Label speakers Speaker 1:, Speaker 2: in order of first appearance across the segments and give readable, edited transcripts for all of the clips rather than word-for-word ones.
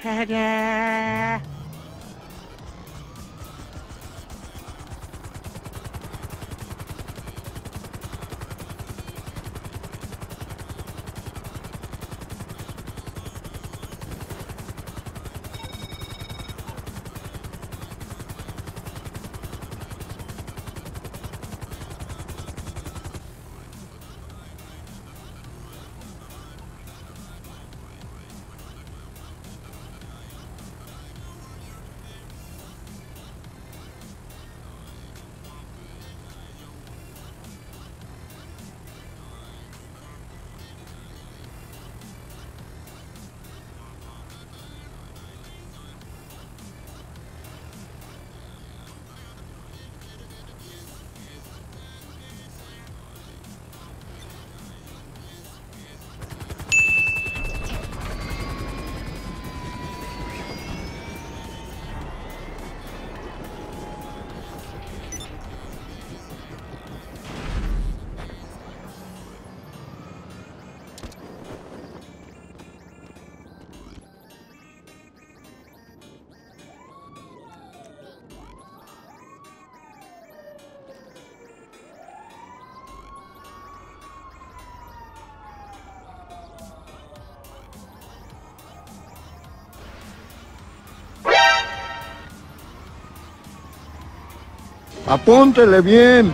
Speaker 1: Apúntele bien.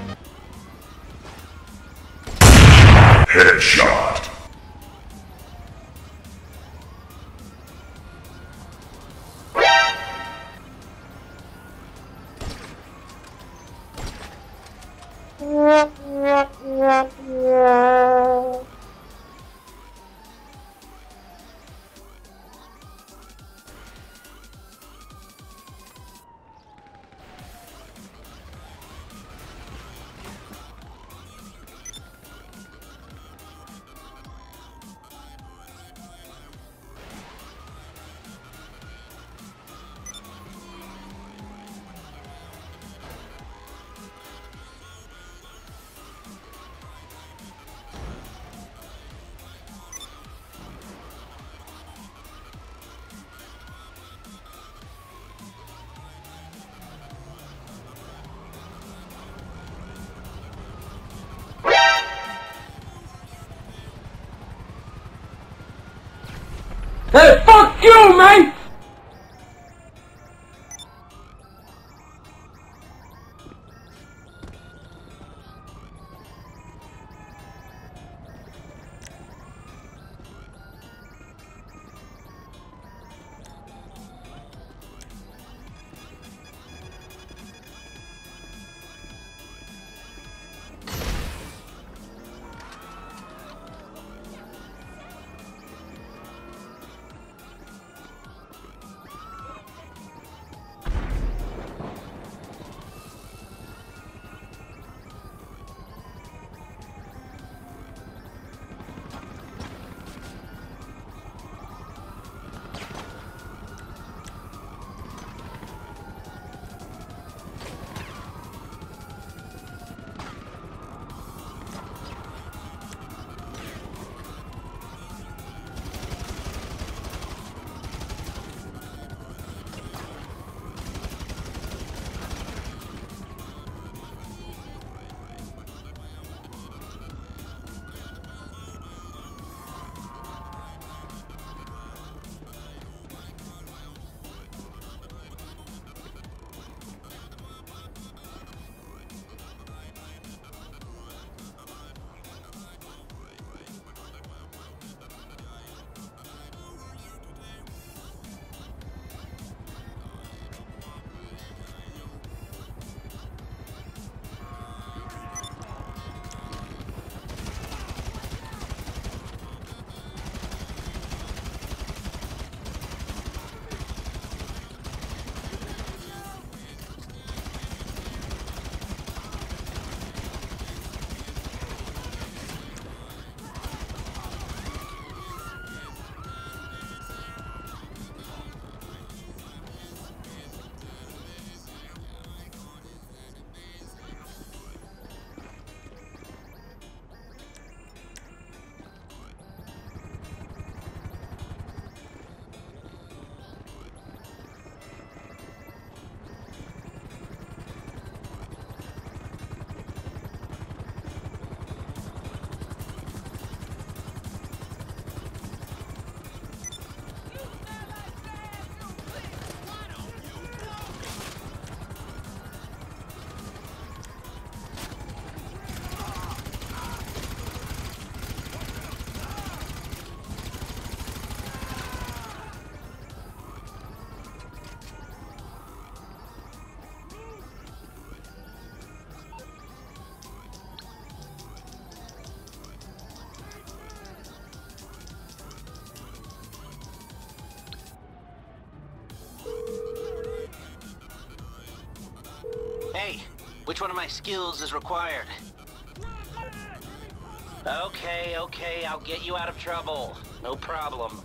Speaker 2: Headshot.
Speaker 3: Hey, fuck you, man!
Speaker 1: Hey, which one of my skills is required? Okay, I'll get you out of trouble. No problem.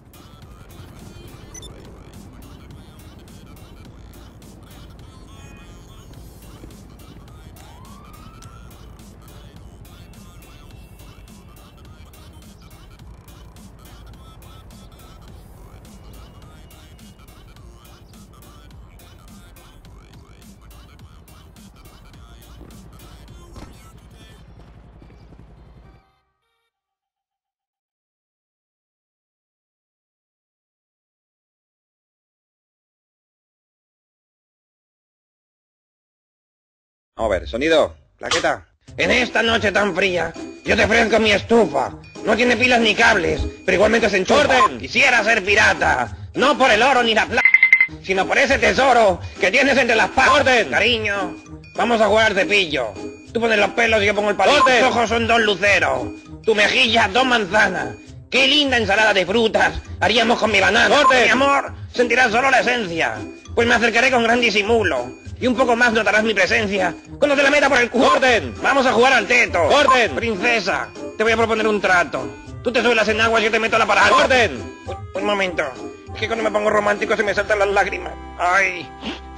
Speaker 2: Vamos a ver, sonido, plaqueta.
Speaker 4: En esta noche tan fría, yo te ofrezco mi estufa. No tiene pilas ni cables, pero igualmente se enchufa.
Speaker 2: ¡Orden!
Speaker 4: Quisiera ser pirata, no por el oro ni la plata, sino por ese tesoro que tienes entre las patas.
Speaker 2: ¡Orden!
Speaker 4: Cariño, vamos a jugar al cepillo. Tú pones los pelos y yo pongo el palito.
Speaker 2: ¡Orden!
Speaker 4: Tus ojos son 2 luceros, tu mejilla 2 manzanas. Qué linda ensalada de frutas haríamos con mi banana.
Speaker 2: ¡Orden!
Speaker 4: Mi amor, sentirás solo la esencia, pues me acercaré con gran disimulo. Y un poco más notarás mi presencia cuando te la meta por el culo.
Speaker 2: ¡Orden!
Speaker 4: Vamos a jugar al teto.
Speaker 2: ¡Orden!
Speaker 4: Princesa, te voy a proponer un trato. Tú te suelas en agua y yo te meto la parada.
Speaker 2: ¡Orden!
Speaker 4: Un momento. Es que cuando me pongo romántico se me saltan las lágrimas. Ay.